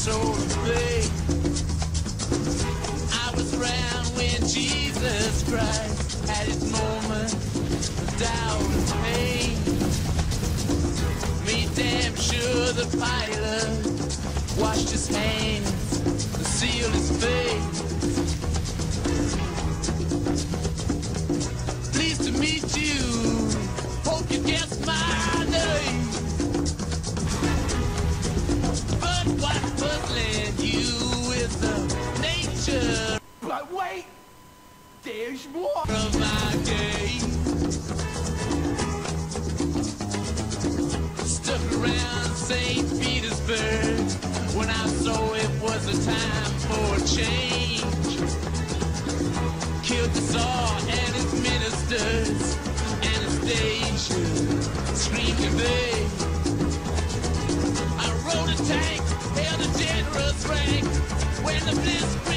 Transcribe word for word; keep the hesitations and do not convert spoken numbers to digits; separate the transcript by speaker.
Speaker 1: soul of faith. I was around when Jesus Christ had his moment of doubt and pain. Made damn sure the pilot washed his hands and sealed his face. Pleased to meet you, hope you guessed my name. But what's puzzling you is the nature.
Speaker 2: But wait, there's more
Speaker 1: Of my game. Stuck around Saint Petersburg when I saw it was a time for a change. Killed the Tsar and his ministers. Anastasia screamed in vain. I rode a tank, held a generous rank when the blitzkrieg